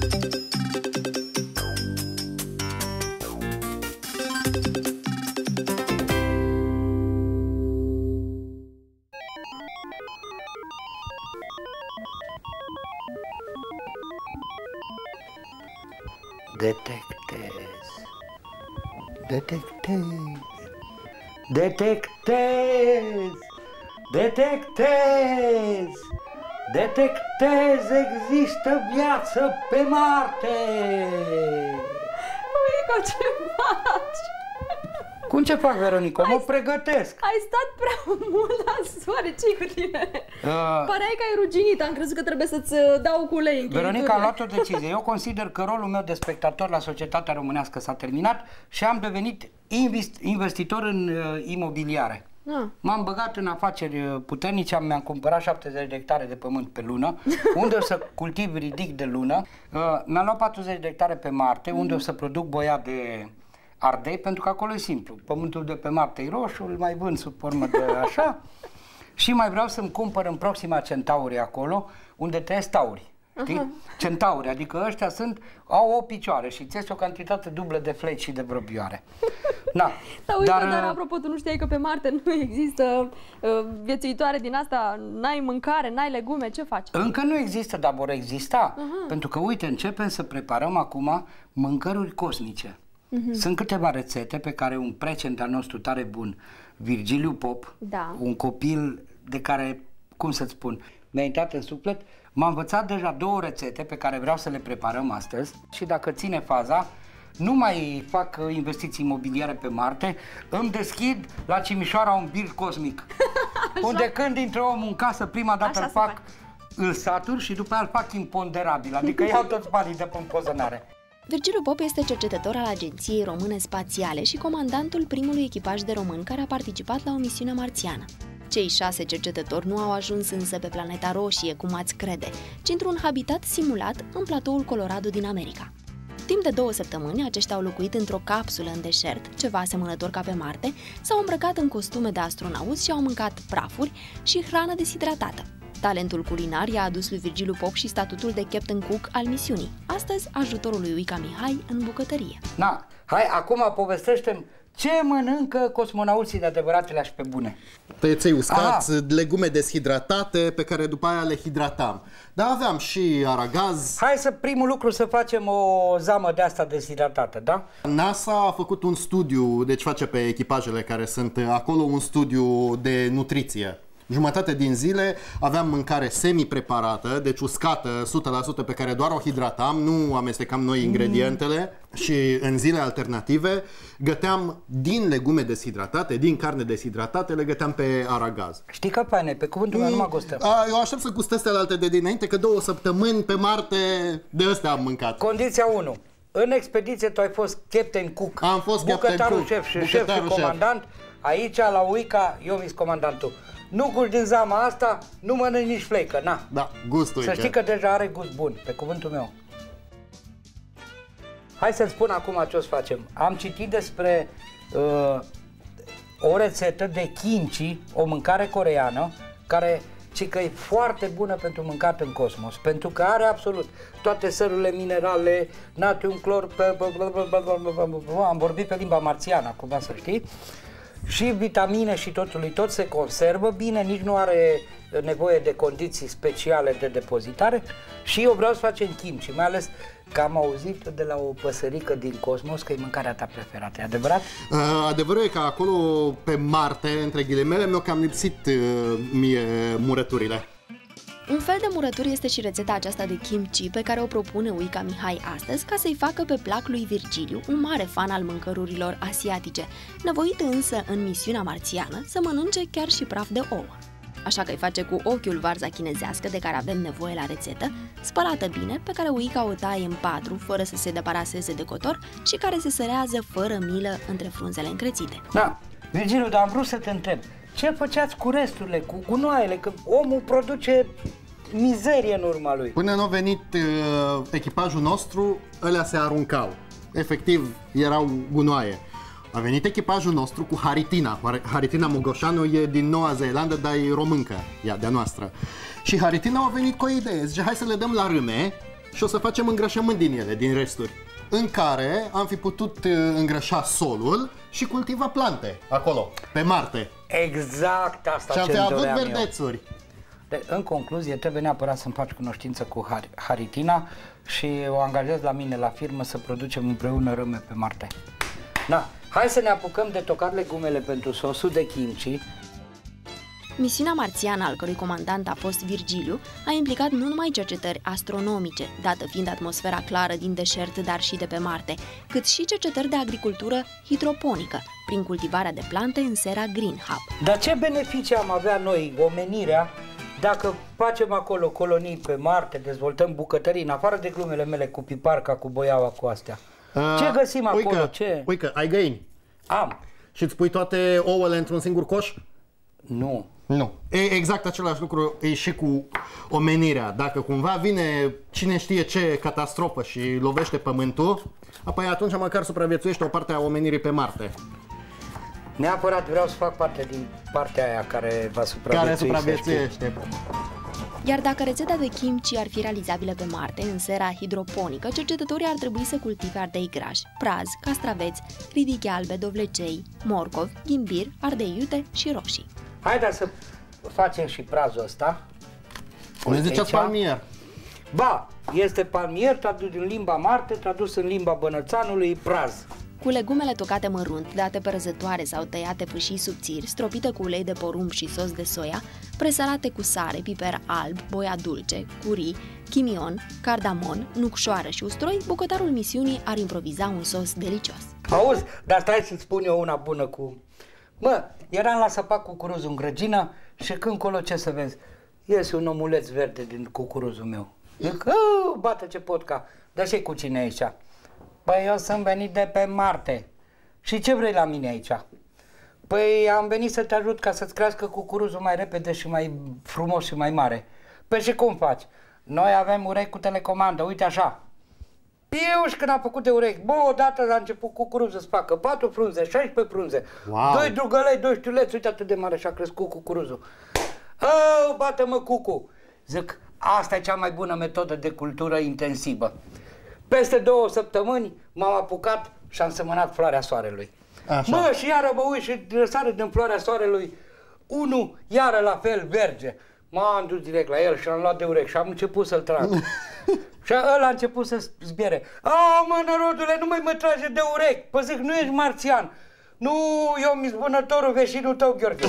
Detectez, detectez, detectez, detectez, detectez, există viață pe Marte! Uica, ce faci? Cum ce fac, Veronica? Mă pregătesc! Ai stat prea mult la soare, ce-i cu tine? Păreai că ai ruginit, am crezut că trebuie să-ți dau cu ulei. Veronica, am luat o decizie. Eu consider că rolul meu de spectator la societatea românească s-a terminat și am devenit investitor în imobiliare. M-am băgat în afaceri puternice, mi-am cumpărat 70 de hectare de pământ pe lună, unde o să cultiv ridic de lună. Mi-am luat 40 de hectare pe Marte, unde o să produc boia de ardei, pentru că acolo e simplu. Pământul de pe Marte e roșu, îl mai vând sub formă de așa. Și mai vreau să-mi cumpăr în Proxima Centauri acolo, unde trăiesc tauri. Știi? Centauri, adică ăștia au 8 picioare și ți o cantitate dublă de fleci și de vrăbioare. Na, dar apropo, tu nu știai că pe Marte nu există viețuitoare din asta, n-ai mâncare, n-ai legume, ce faci? Încă nu există, dar vor exista. Pentru că, uite, începem să preparăm acum mâncăruri cosmice. Sunt câteva rețete pe care un precedent al nostru tare bun, Virgiliu Pop, un copil de care, cum să-ți spun, mi-a intrat în suflet, m-a învățat deja 2 rețete pe care vreau să le preparăm astăzi și dacă ține faza, nu mai fac investiții imobiliare pe Marte, îmi deschid la Cimișoara un bir cosmic, unde când intră omul în casă, prima dată îl satur și după aia îl fac imponderabil, adică iau toți banii de pe împozănare. Virgiliu Pop este cercetător al Agenției Române Spațiale și comandantul primului echipaj de români care a participat la o misiune marțiană. Cei 6 cercetători nu au ajuns însă pe planeta roșie, cum ați crede, ci într-un habitat simulat în platoul Colorado din America. Timp de 2 săptămâni, aceștia au locuit într-o capsulă în deșert, ceva asemănător ca pe Marte, s-au îmbrăcat în costume de astronauți și au mâncat prafuri și hrană deshidratată. Talentul culinar i-a adus lui Virgiliu Pop și statutul de Captain Cook al misiunii. Astăzi, ajutorul lui Uica Mihai în bucătărie. Na, hai, acum povestește-mi ce mănâncă cosmonauții de adevăratele și pe bune. Tăieței uscați, legume deshidratate, pe care după aia le hidratam. Dar aveam și aragaz. Hai să primul lucru să facem o zamă de asta deshidratată, da? NASA a făcut un studiu, deci face pe echipajele care sunt acolo un studiu de nutriție. Jumătate din zile aveam mâncare semi-preparată, deci uscată 100%, pe care doar o hidratam, nu amestecam noi ingredientele. Și în zile alternative găteam din legume deshidratate, din carne deshidratate, le găteam pe aragaz. Știi că, pane, pe cuvântul meu nu mă gustăm. Eu aștept să gustez celelalte de dinainte, că 2 săptămâni pe Marte de astea am mâncat. Condiția 1. În expediție tu ai fost Captain Cook. Am fost bucătarul șef și șef și comandant. Aici, la Uica, eu mi-s comandantul. Nu guși din zama asta, nu mănânci nici fleică, na. Da, gustul. Să știi că deja are gust bun, pe cuvântul meu. Hai să-ți spun acum ce o să facem. Am citit despre o rețetă de kimchi, o mâncare coreeană, care că e foarte bună pentru mâncat în cosmos, pentru că are absolut toate sărurile minerale, natrium, clor, am vorbit pe limba marțiană, acum să știi, și vitamine și tot se conservă bine, nici nu are nevoie de condiții speciale de depozitare și eu vreau să facem kimchi, mai ales că am auzit de la o păsărică din cosmos că e mâncarea ta preferată, e adevărat? Adevărul e că acolo pe Marte, între ghilimele, mi-au cam lipsit mie murăturile. Un fel de murături este și rețeta aceasta de kimchi pe care o propune Uica Mihai astăzi ca să-i facă pe plac lui Virgiliu, un mare fan al mâncărurilor asiatice, nevoit însă în misiunea marțiană să mănânce chiar și praf de ouă. Așa că îi face cu ochiul varza chinezească de care avem nevoie la rețetă, spălată bine, pe care Uica o taie în 4 fără să se deparaseze de cotor și care se sărează fără milă între frunzele încrețite. Da, Virgiliu, dar am vrut să te întreb, ce făceați cu resturile, cu gunoaiele, că omul produce mizerie în urma lui? Până nu a venit echipajul nostru, ălea se aruncau. Efectiv, erau gunoaie. A venit echipajul nostru cu Haritina. Haritina Mogoșanu e din Noua Zeelandă, dar e româncă, ea de-a noastră. Și Haritina a venit cu o idee. Zice, hai să le dăm la râme și o să facem îngrășământ din ele, din resturi, în care am fi putut îngrășa solul și cultiva plante acolo, pe Marte. Exact asta ce-mi ce-mi avut doream verdețuri. În concluzie, trebuie neapărat să-mi faci cunoștință cu Haritina și o angajez la mine la firmă să producem împreună râme pe Marte. Da, hai să ne apucăm de tocat legumele pentru sosul de kimchi. Misiunea marțiană, al cărui comandant a fost Virgiliu, a implicat nu numai cercetări astronomice, dată fiind atmosfera clară din deșert, dar și de pe Marte, cât și cercetări de agricultură hidroponică, prin cultivarea de plante în sera Green Hub. Dar ce beneficii am avea noi, omenirea, dacă facem acolo colonii pe Marte, dezvoltăm bucătării, în afară de glumele mele cu piparca, cu boiaua, cu astea? Ce găsim acolo? Uică, ai găini? Am. Și îți pui toate ouăle într-un singur coș? Nu. Nu. E exact același lucru e și cu omenirea. Dacă cumva vine cine știe ce catastrofă și lovește pământul, apoi atunci măcar supraviețuiește o parte a omenirii pe Marte. Neapărat vreau să fac parte din partea aia care va supraviețuiește. Iar dacă rețeta de kimchi ar fi realizabilă pe Marte, în sera hidroponică, cercetătorii ar trebui să cultive ardei grași, praz, castraveți, ridiche albe, dovlecei, morcovi, ghimbir, ardei iute și roșii. Haideți să facem și prazul ăsta. Ne ziceați palmier. Ba, este palmier, tradus din limba Marte, tradus în limba bănățanului, praz. Cu legumele tocate mărunt, date pe răzătoare sau tăiate fâșii subțiri, stropite cu ulei de porumb și sos de soia, presărate cu sare, piper alb, boia dulce, curry, chimion, cardamon, nucșoară și usturoi, bucătarul misiunii ar improviza un sos delicios. Auzi, dar stai să-ți spun eu una bună cu... Bă, eram la săpac cucuruzul în grăgină și când colo ce să vezi? Iese un omuleț verde din cucuruzul meu. Zic, bată ce potca, dar și cu cine aici? Păi eu sunt venit de pe Marte. Și ce vrei la mine aici? Păi am venit să te ajut ca să-ți crească cucuruzul mai repede și mai frumos și mai mare. Păi și cum faci? Noi avem urechi cu telecomandă, uite așa. Piuș când a făcut de urechi, bă, odată a început cucuruzul să facă 4 frunze, 16 frunze, wow. 2 drugălei, 2 știuleți, uite atât de mare și-a crescut cucuruzul. Bată-mă cucu! Zic, asta e cea mai bună metodă de cultură intensivă. Peste 2 săptămâni m-am apucat și am semănat floarea soarelui. Așa. Mă, și iară mă uit și răsare din floarea soarelui, unul iară la fel verge. M-am dus direct la el și l-am luat de urechi și am început să-l trag. Și ăla a început să zbiere. Mă, nărodule, nu mai mă trage de urechi. Păi zic, nu ești marțian. Nu, eu mi-s vânătorul veșinul tău, Gheorghe.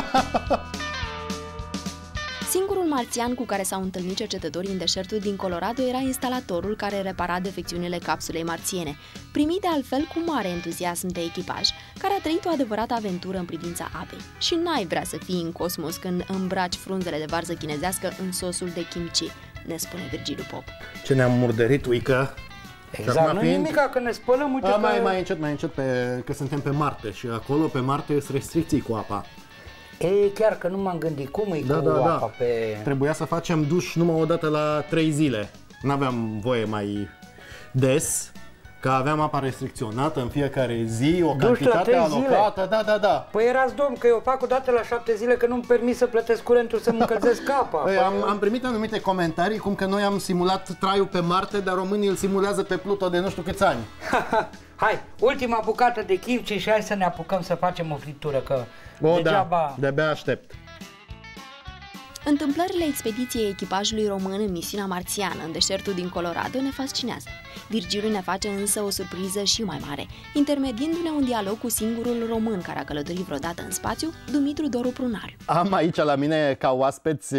Singurul marțian cu care s-au întâlnit cercetătorii în deșertul din Colorado era instalatorul care repara defecțiunile capsulei marțiene, primit de altfel cu mare entuziasm de echipaj, care a trăit o adevărată aventură în privința apei. Și n-ai vrea să fii în cosmos când îmbraci frunzele de varză chinezească în sosul de kimchi, ne spune Virgiliu Pop. Ce ne-am murdărit, uică. Exact, nu nimica, că ne spălăm, uite că... Mai încet, că suntem pe Marte și acolo pe Marte sunt restricții cu apa. E, chiar că nu m-am gândit cum e cu apa pe... Trebuia să facem duș numai o dată la 3 zile. N-aveam voie mai des, că aveam apa restricționată în fiecare zi, o cantitate alocată. Da. Păi erați domn, că eu fac o dată la 7 zile, că nu-mi permis să plătesc curentul să-mi încălzesc apa. Păi, am primit anumite comentarii, cum că noi am simulat traiul pe Marte, dar românii îl simulează pe Pluto de nu știu câți ani. Hai, ultima bucată de kimchi și hai să ne apucăm să facem o fritură, că degeaba... Da, de-abia aștept. Întâmplările expediției echipajului român în misiunea marțiană în deșertul din Colorado ne fascinează. Virgiliu ne face însă o surpriză și mai mare, intermediindu-ne un dialog cu singurul român care a călătorit vreodată în spațiu, Dumitru Doru Prunariu. Am aici la mine ca oaspeți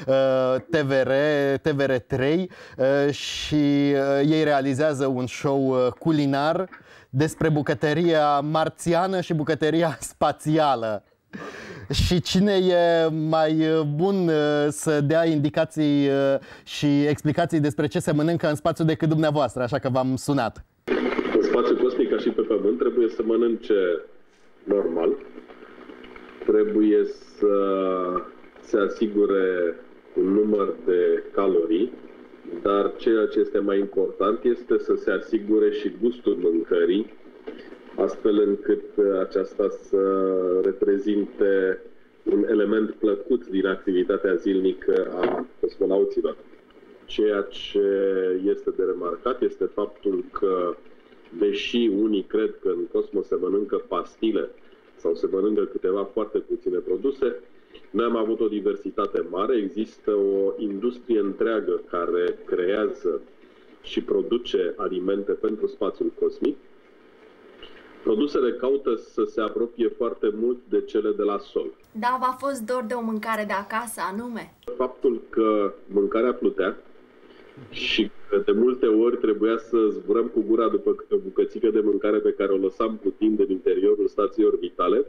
TVR3 și ei realizează un show culinar despre bucătăria marțiană și bucătăria spațială. Și cine e mai bun să dea indicații și explicații despre ce se mănâncă în spațiu decât dumneavoastră, așa că v-am sunat. În spațiu cosmic, ca și pe Pământ, trebuie să mănânce normal, trebuie să se asigure un număr de calorii, dar ceea ce este mai important este să se asigure și gustul mâncării, astfel încât aceasta să reprezinte un element plăcut din activitatea zilnică a cosmonauților. Ceea ce este de remarcat este faptul că, deși unii cred că în Cosmo se mănâncă pastile sau se mănâncă câteva foarte puține produse, noi am avut o diversitate mare, există o industrie întreagă care creează și produce alimente pentru spațiul cosmic. Produsele caută să se apropie foarte mult de cele de la sol. Da, v-a fost dor de o mâncare de acasă, anume? Faptul că mâncarea plutea și că de multe ori trebuia să zburăm cu gura după o bucățică de mâncare pe care o lăsam plutind în interiorul stației orbitale,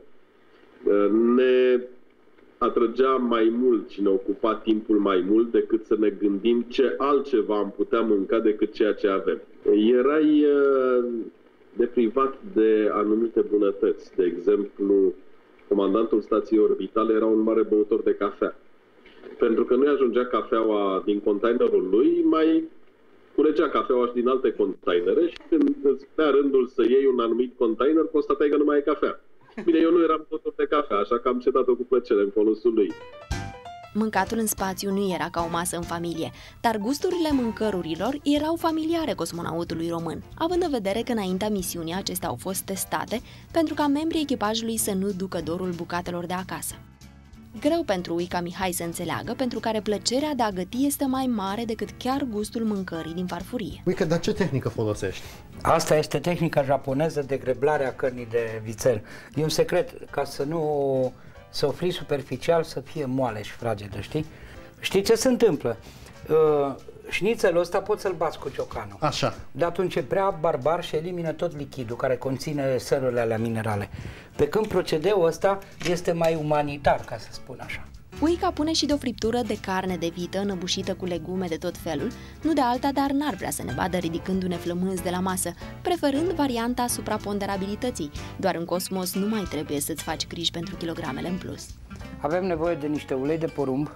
ne atrăgea mai mult și ne ocupa timpul mai mult decât să ne gândim ce altceva am putea mânca decât ceea ce avem. Erai deprivat de anumite bunătăți. De exemplu, comandantul stației orbitale era un mare băutor de cafea. Pentru că nu ajungea cafeaua din containerul lui, mai culegea cafeaua și din alte containere și când îți venea rândul să iei un anumit container, constatai că nu mai e cafea. Bine, eu nu eram băutor de cafea, așa că am cedat-o cu plăcere în folosul lui. Mâncatul în spațiu nu era ca o masă în familie, dar gusturile mâncărurilor erau familiare cosmonautului român, având în vedere că înaintea misiunii acestea au fost testate pentru ca membrii echipajului să nu ducă dorul bucatelor de acasă. Greu pentru Uica Mihai să înțeleagă, pentru care plăcerea de a găti este mai mare decât chiar gustul mâncării din farfurie. Uica, dar ce tehnică folosești? Asta este tehnica japoneză de greblare a cărnii de vițel. E un secret, ca să nu să o frii superficial, să fie moale și fragedă, știi? Știi ce se întâmplă? Șnițelul ăsta poți să-l bați cu ciocanul. Așa. De atunci e prea barbar și elimină tot lichidul care conține sărurile alea minerale. Pe când procedeul ăsta este mai umanitar, ca să spun așa. Uica pune și de o friptură de carne de vită înăbușită cu legume de tot felul, nu de alta, dar n-ar vrea să ne vadă ridicându-ne flămânzi de la masă, preferând varianta supraponderabilității. Doar în Cosmos nu mai trebuie să-ți faci griji pentru kilogramele în plus. Avem nevoie de niște ulei de porumb.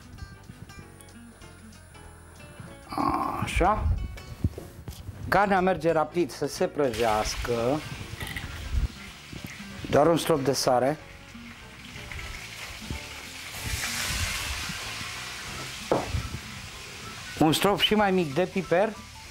Așa. Carnea merge rapid să se prăjească. Doar un strop de sare. Un strop și mai mic de piper.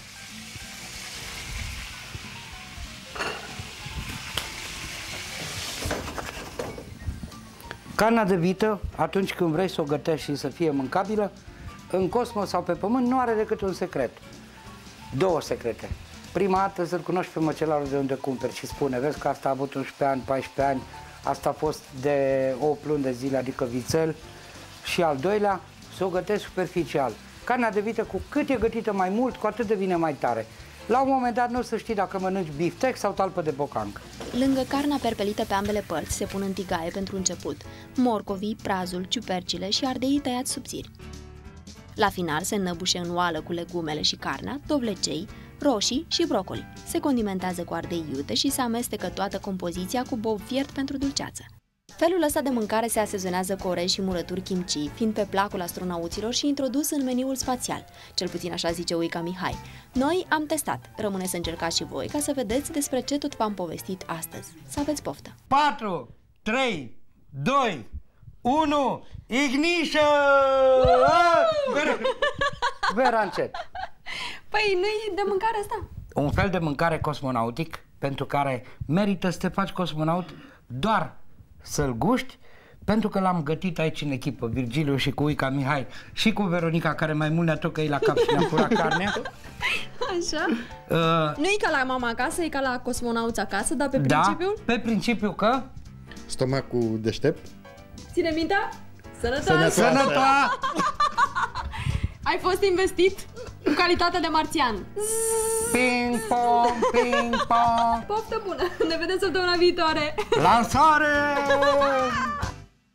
Carnea de vită, atunci când vrei să o gătești și să fie mâncabilă, în Cosmos sau pe Pământ nu are decât un secret. Două secrete. Prima dată să-l cunoști pe măcelarul de unde cumperi și spune, vezi că asta a avut 11 ani, 14 ani, asta a fost de 8 luni de zile, adică vițel. Și al doilea, să o gătești superficial. Carnea de vită, cu cât e gătită mai mult, cu atât devine mai tare. La un moment dat nu o să știi dacă mănânci biftec sau talpă de bocanc. Lângă carnea perpelită pe ambele părți se pun în tigaie pentru început morcovii, prazul, ciupercile și ardeii tăiați subțiri. La final se înnăbușe în oală cu legumele și carnea, dovlecei, roșii și brocoli. Se condimentează cu ardei iute și se amestecă toată compoziția cu bov fiert pentru dulceață. Felul ăsta de mâncare se asezonează cu orez și murături kimchi, fiind pe placul astronauților și introdus în meniul spațial. Cel puțin așa zice Uica Mihai. Noi am testat. Rămâne să încercați și voi ca să vedeți despre ce tot v-am povestit astăzi. Să aveți poftă! 4, 3, 2, 1, ignition! Vera încet. Păi nu-i de mâncare asta? Un fel de mâncare cosmonautic pentru care merită să te faci cosmonaut doar să-l guști, pentru că l-am gătit aici în echipă, Virgiliu și cu Uica Mihai și cu Veronica, care mai mult ne-a tocăit la cap și ne-a furat carnea. Așa. Nu e ca la mama acasă, e ca la cosmonauți acasă, dar pe principiul? Da, pe principiu că... Stomacul deștept. Ține mintea? Sănătoasă! Sănătoasă! Ai fost investit cu calitatea de marțian. Ping pong, ping pong. Poftă bună! Ne vedem săptămâna viitoare! Lansare!